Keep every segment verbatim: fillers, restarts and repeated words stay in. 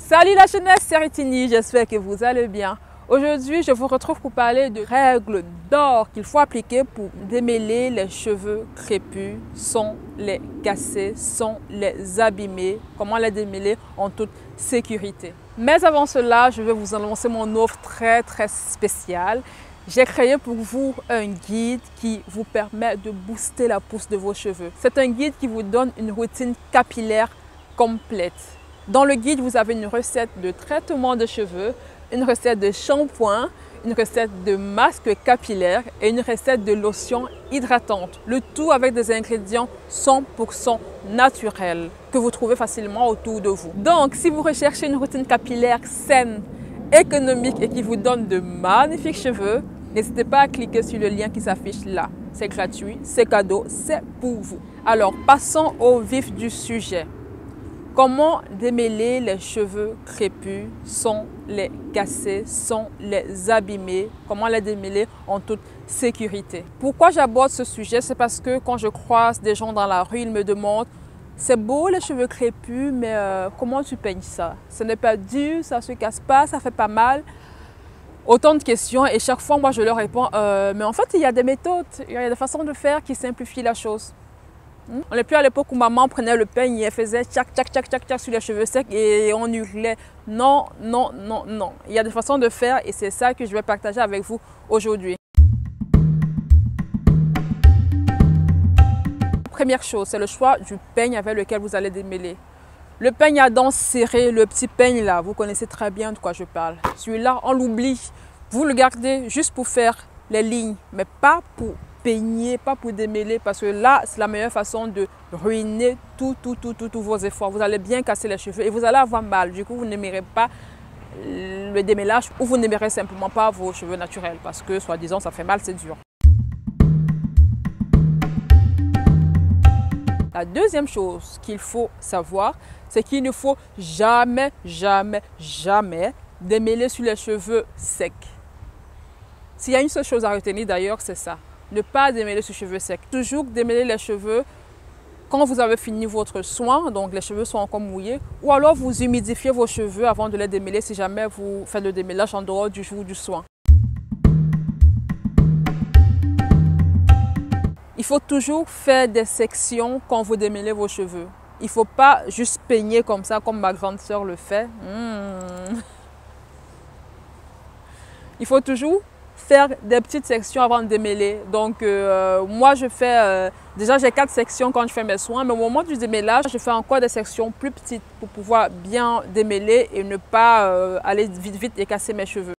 Salut la jeunesse, c'est Ritini, j'espère que vous allez bien. Aujourd'hui, je vous retrouve pour parler de règles d'or qu'il faut appliquer pour démêler les cheveux crépus sans les casser, sans les abîmer. Comment les démêler en toute sécurité. Mais avant cela, je vais vous annoncer mon offre très très spéciale. J'ai créé pour vous un guide qui vous permet de booster la pousse de vos cheveux. C'est un guide qui vous donne une routine capillaire complète. Dans le guide, vous avez une recette de traitement de cheveux, une recette de shampoing, une recette de masque capillaire et une recette de lotion hydratante. Le tout avec des ingrédients cent pour cent naturels que vous trouvez facilement autour de vous. Donc, si vous recherchez une routine capillaire saine, économique et qui vous donne de magnifiques cheveux, n'hésitez pas à cliquer sur le lien qui s'affiche là. C'est gratuit, c'est cadeau, c'est pour vous. Alors, passons au vif du sujet. Comment démêler les cheveux crépus sans les casser, sans les abîmer? Comment les démêler en toute sécurité? Pourquoi j'aborde ce sujet? C'est parce que quand je croise des gens dans la rue, ils me demandent « C'est beau les cheveux crépus, mais euh, comment tu peignes ça? Ce n'est pas dur, ça ne se casse pas, ça fait pas mal ?» Autant de questions et chaque fois, moi, je leur réponds euh, « Mais en fait, il y a des méthodes, il y a des façons de faire qui simplifient la chose. » On n'est plus à l'époque où maman prenait le peigne et elle faisait tchac, tchac, tchac, tchac, tchac sur les cheveux secs et on hurlait. Non, non, non, non. Il y a des façons de faire et c'est ça que je vais partager avec vous aujourd'hui. Première chose, c'est le choix du peigne avec lequel vous allez démêler. Le peigne à dents serrées, le petit peigne là, vous connaissez très bien de quoi je parle. Celui-là, on l'oublie. Vous le gardez juste pour faire les lignes, mais pas pour peigner, pas pour démêler, parce que là, c'est la meilleure façon de ruiner tout, tout, tout, tout, tous vos efforts. Vous allez bien casser les cheveux et vous allez avoir mal. Du coup, vous n'aimerez pas le démêlage ou vous n'aimerez simplement pas vos cheveux naturels parce que, soi-disant, ça fait mal, c'est dur. La deuxième chose qu'il faut savoir, c'est qu'il ne faut jamais, jamais, jamais démêler sur les cheveux secs. S'il y a une seule chose à retenir d'ailleurs, c'est ça. Ne pas démêler sur cheveux secs. Toujours démêler les cheveux quand vous avez fini votre soin, donc les cheveux sont encore mouillés, ou alors vous humidifiez vos cheveux avant de les démêler si jamais vous faites le démêlage en dehors du jour du soin. Il faut toujours faire des sections quand vous démêlez vos cheveux. Il ne faut pas juste peigner comme ça, comme ma grande sœur le fait. Mmh. Il faut toujours faire des petites sections avant de démêler. Donc, euh, moi, je fais... Euh, déjà, j'ai quatre sections quand je fais mes soins, mais au moment du démêlage, je fais encore des sections plus petites pour pouvoir bien démêler et ne pas euh, aller vite, vite et casser mes cheveux.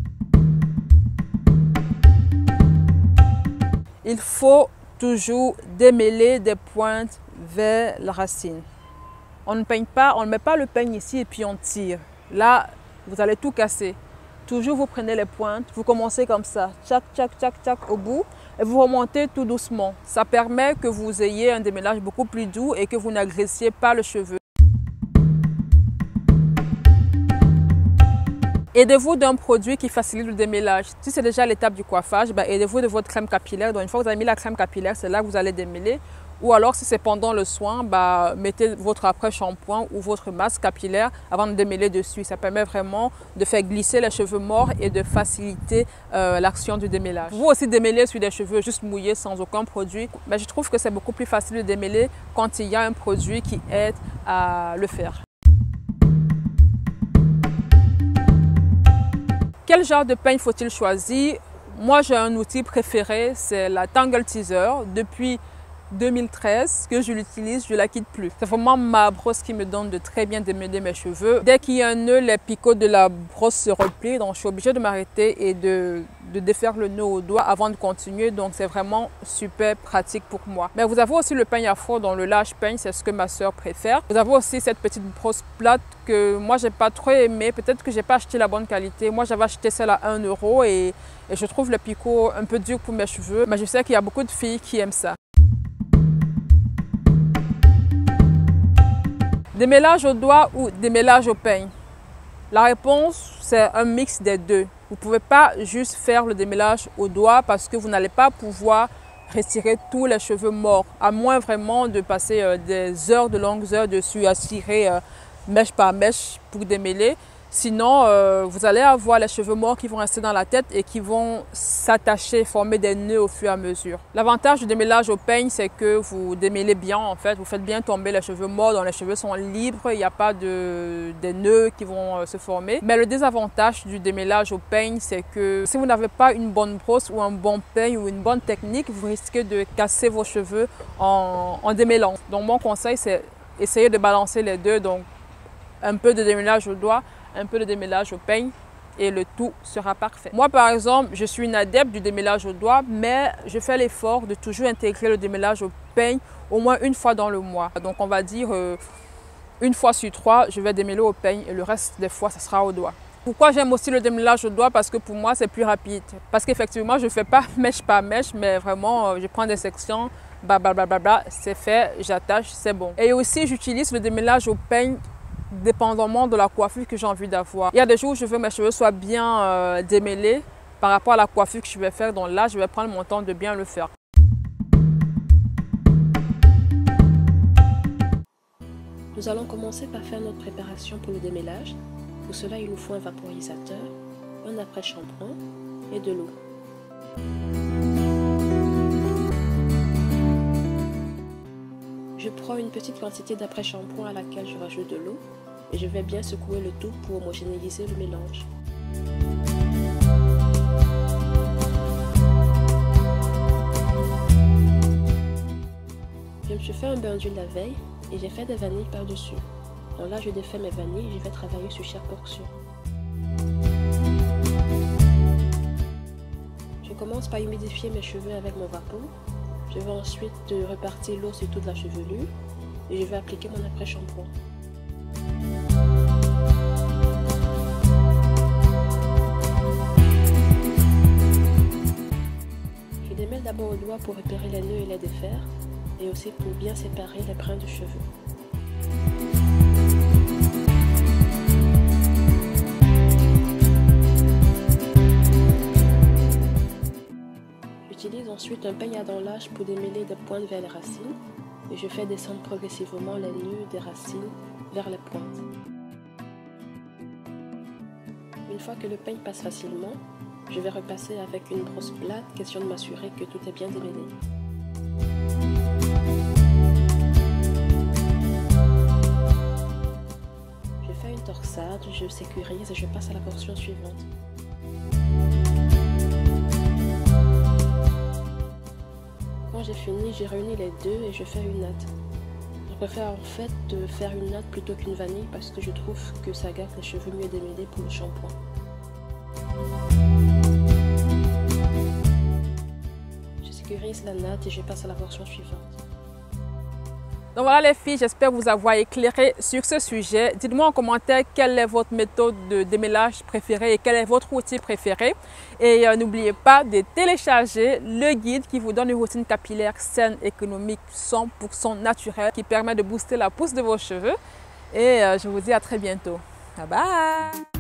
Il faut toujours démêler des pointes vers la racine. On ne peigne pas, on ne met pas le peigne ici et puis on tire. Là, vous allez tout casser. Toujours, vous prenez les pointes, vous commencez comme ça, tchac, tchac, tchac, tchac au bout, et vous remontez tout doucement. Ça permet que vous ayez un démêlage beaucoup plus doux et que vous n'agressiez pas le cheveu. Aidez-vous d'un produit qui facilite le démêlage. Si c'est déjà l'étape du coiffage, ben aidez-vous de votre crème capillaire. Donc, une fois que vous avez mis la crème capillaire, c'est là que vous allez démêler. Ou alors, si c'est pendant le soin, bah, mettez votre après-shampoing ou votre masque capillaire avant de démêler dessus. Ça permet vraiment de faire glisser les cheveux morts et de faciliter euh, l'action du démêlage. Vous aussi démêler sur des cheveux juste mouillés sans aucun produit. Mais je trouve que c'est beaucoup plus facile de démêler quand il y a un produit qui aide à le faire. Quel genre de peigne faut-il choisir? Moi, j'ai un outil préféré, c'est la Tangle Teezer. Depuis deux mille treize que je l'utilise, je ne la quitte plus. C'est vraiment ma brosse qui me donne de très bien démêler mes cheveux. Dès qu'il y a un nœud, les picots de la brosse se replient, donc je suis obligée de m'arrêter et de, de défaire le nœud au doigt avant de continuer. Donc c'est vraiment super pratique pour moi. Mais vous avez aussi le peigne afro, dont le lâche peigne, c'est ce que ma soeur préfère. Vous avez aussi cette petite brosse plate que moi j'ai pas trop aimé. Peut-être que j'ai pas acheté la bonne qualité. Moi j'avais acheté celle à un euro et, et je trouve le picot un peu dur pour mes cheveux. Mais je sais qu'il y a beaucoup de filles qui aiment ça. Démêlage au doigt ou démêlage au peigne? La réponse, c'est un mix des deux. Vous ne pouvez pas juste faire le démêlage au doigt parce que vous n'allez pas pouvoir retirer tous les cheveux morts, à moins vraiment de passer euh, des heures, de longues heures dessus à cirer euh, mèche par mèche pour démêler. Sinon, euh, vous allez avoir les cheveux morts qui vont rester dans la tête et qui vont s'attacher, former des nœuds au fur et à mesure. L'avantage du démêlage au peigne, c'est que vous démêlez bien en fait. Vous faites bien tomber les cheveux morts, donc les cheveux sont libres, il n'y a pas de des nœuds qui vont euh, se former. Mais le désavantage du démêlage au peigne, c'est que si vous n'avez pas une bonne brosse ou un bon peigne ou une bonne technique, vous risquez de casser vos cheveux en, en démêlant. Donc mon conseil, c'est essayer de balancer les deux. Donc un peu de démêlage au doigt, un peu de démêlage au peigne et le tout sera parfait. Moi par exemple, je suis une adepte du démêlage au doigt, mais je fais l'effort de toujours intégrer le démêlage au peigne au moins une fois dans le mois. Donc on va dire euh, une fois sur trois, je vais démêler au peigne et le reste des fois, ce sera au doigt. Pourquoi j'aime aussi le démêlage au doigt? Parce que pour moi, c'est plus rapide. Parce qu'effectivement, je ne fais pas mèche par mèche, mais vraiment, euh, je prends des sections, blablabla, c'est fait, j'attache, c'est bon. Et aussi, j'utilise le démêlage au peigne dépendamment de la coiffure que j'ai envie d'avoir. Il y a des jours où je veux que mes cheveux soient bien euh, démêlés par rapport à la coiffure que je vais faire. Donc là, je vais prendre mon temps de bien le faire. Nous allons commencer par faire notre préparation pour le démêlage. Pour cela, il nous faut un vaporisateur, un après-shampoing et de l'eau. Je prends une petite quantité d'après-shampoing à laquelle je rajoute de l'eau et je vais bien secouer le tout pour homogénéiser le mélange. Je me suis fait un bain d'huile la veille et j'ai fait des vanilles par-dessus. Donc là, je défais mes vanilles et je vais travailler sur chaque portion. Je commence par humidifier mes cheveux avec mon vapeau. Je vais ensuite repartir l'eau sur toute la chevelure et je vais appliquer mon après-shampoing. Je démêle d'abord au doigt pour repérer les nœuds et les défaire et aussi pour bien séparer les brins de cheveux. J'utilise ensuite un peigne à dents pour démêler des pointes vers les racines et je fais descendre progressivement les nœuds des racines vers les pointes. Une fois que le peigne passe facilement, je vais repasser avec une brosse plate, question de m'assurer que tout est bien démêlé. Je fais une torsade, je sécurise et je passe à la portion suivante. Quand j'ai fini, j'ai réuni les deux et je fais une natte. Je préfère en fait de faire une natte plutôt qu'une vanille parce que je trouve que ça garde les cheveux mieux démêlés pour le shampoing. Je sécurise la natte et je passe à la portion suivante. Donc voilà les filles, j'espère vous avoir éclairé sur ce sujet. Dites-moi en commentaire quelle est votre méthode de démêlage préférée et quel est votre outil préféré. Et euh, n'oubliez pas de télécharger le guide qui vous donne une routine capillaire saine, économique, cent pour cent naturelle qui permet de booster la pousse de vos cheveux. Et euh, je vous dis à très bientôt. Bye bye!